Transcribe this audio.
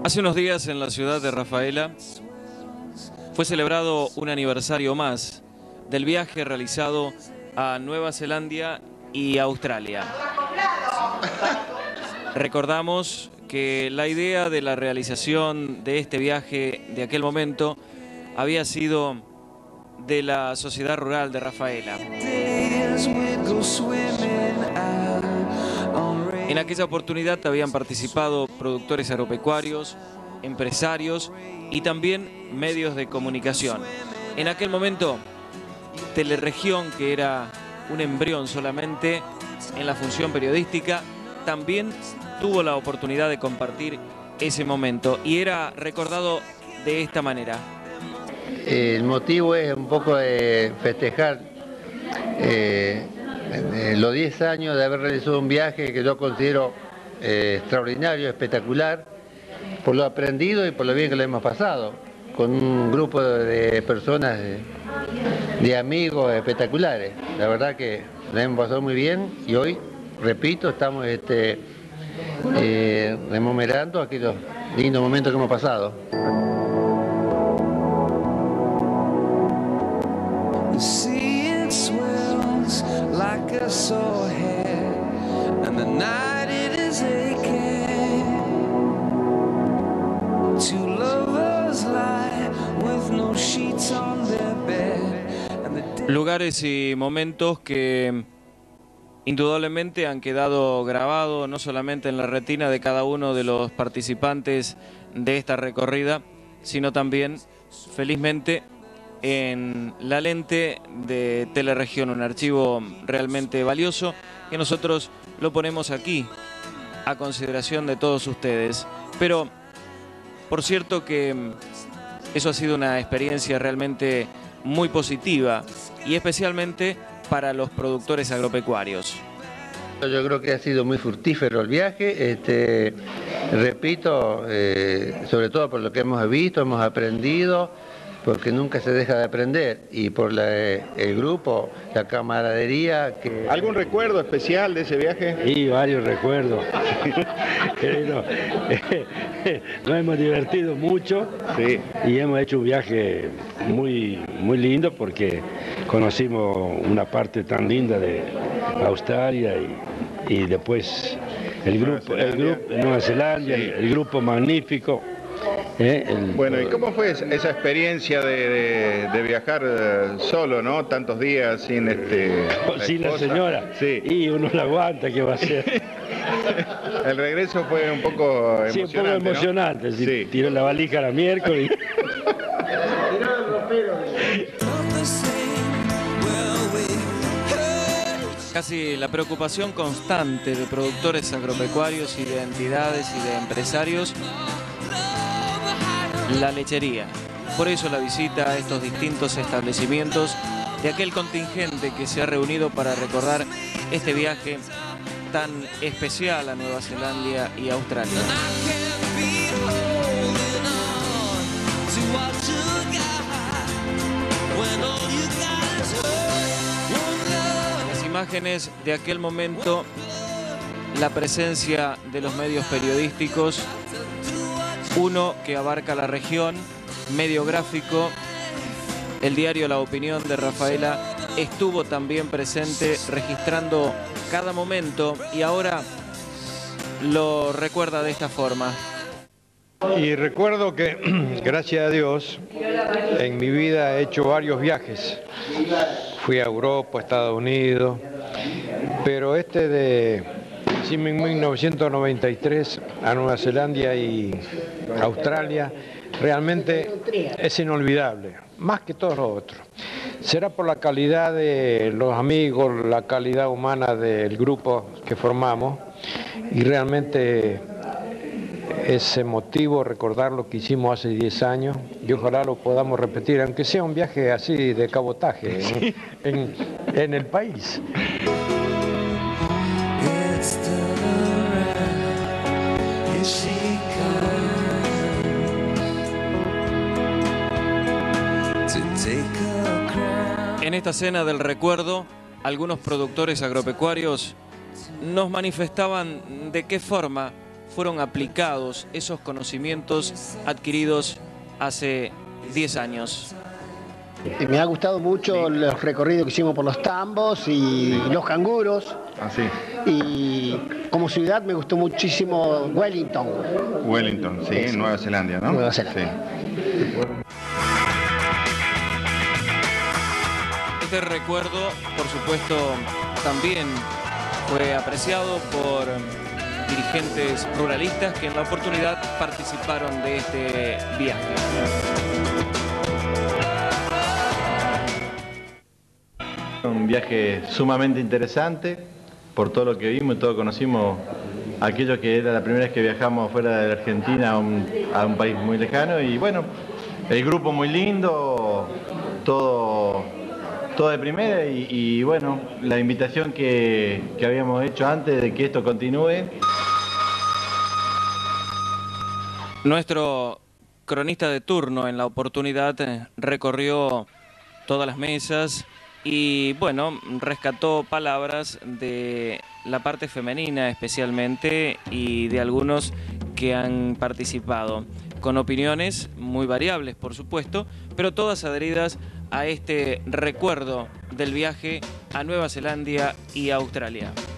Hace unos días en la ciudad de Rafaela fue celebrado un aniversario más del viaje realizado a Nueva Zelanda y Australia. Recordamos que la idea de la realización de este viaje de aquel momento había sido de la Sociedad Rural de Rafaela. En aquella oportunidad habían participado productores agropecuarios, empresarios y también medios de comunicación. En aquel momento, Teleregión, que era un embrión solamente en la función periodística, también tuvo la oportunidad de compartir ese momento y era recordado de esta manera. El motivo es un poco de festejar los 10 años de haber realizado un viaje que yo considero extraordinario, espectacular, por lo aprendido y por lo bien que lo hemos pasado, con un grupo de personas, de amigos espectaculares. La verdad que lo hemos pasado muy bien y hoy, repito, estamos rememorando aquellos lindos momentos que hemos pasado. Lugares y momentos que indudablemente han quedado grabados no solamente en la retina de cada uno de los participantes de esta recorrida, sino también, felizmente, en la lente de Teleregión, un archivo realmente valioso que nosotros lo ponemos aquí a consideración de todos ustedes. Pero, por cierto que eso ha sido una experiencia realmente muy positiva y especialmente para los productores agropecuarios. Yo creo que ha sido muy fructífero el viaje, repito, sobre todo por lo que hemos visto, hemos aprendido, porque nunca se deja de aprender, y por el grupo, la camaradería. ¿Algún recuerdo especial de ese viaje? Sí, varios recuerdos. Nos hemos divertido mucho, sí, y hemos hecho un viaje muy lindo porque conocimos una parte tan linda de Australia y después el grupo Nueva Zelanda, sí, el grupo magnífico. Bueno, ¿y cómo fue esa experiencia de viajar solo, ¿no? Tantos días sin sin la señora. Sí. Y uno la aguanta, ¿qué va a hacer? El regreso fue un poco emocionante. Sí, un poco emocionante. ¿No? Sí. Tiró la valija la miércoles. Tiró el ropero. Casi la preocupación constante de productores agropecuarios y de entidades y de empresarios, la lechería. Por eso la visita a estos distintos establecimientos de aquel contingente que se ha reunido para recordar este viaje tan especial a Nueva Zelanda y Australia. Las imágenes de aquel momento, la presencia de los medios periodísticos, uno que abarca la región, medio gráfico, el diario La Opinión de Rafaela estuvo también presente registrando cada momento y ahora lo recuerda de esta forma. Y recuerdo que, gracias a Dios, en mi vida he hecho varios viajes. Fui a Europa, a Estados Unidos, pero en 1993 a Nueva Zelanda y Australia realmente es inolvidable, más que todos los otros. Será por la calidad de los amigos, la calidad humana del grupo que formamos, y realmente es emotivo recordar lo que hicimos hace 10 años y ojalá lo podamos repetir, aunque sea un viaje así de cabotaje, sí, en el país. En esta cena del recuerdo, algunos productores agropecuarios nos manifestaban de qué forma fueron aplicados esos conocimientos adquiridos hace 10 años. Me ha gustado mucho los recorridos que hicimos por los tambos y los canguros. Así. Y como ciudad me gustó muchísimo Wellington. Wellington, sí, en Nueva Zelanda, ¿no? Nueva Zelanda. Sí. Este recuerdo, por supuesto, también fue apreciado por dirigentes ruralistas que en la oportunidad participaron de este viaje. Un viaje sumamente interesante por todo lo que vimos y todo conocimos, aquello que era la primera vez que viajamos fuera de la Argentina a un país muy lejano, y bueno, el grupo muy lindo, todo de primera, y bueno, la invitación que habíamos hecho antes de que esto continúe. Nuestro cronista de turno en la oportunidad recorrió todas las mesas y bueno, rescató palabras de la parte femenina especialmente y de algunos que han participado, con opiniones muy variables por supuesto, pero todas adheridas a este recuerdo del viaje a Nueva Zelanda y Australia.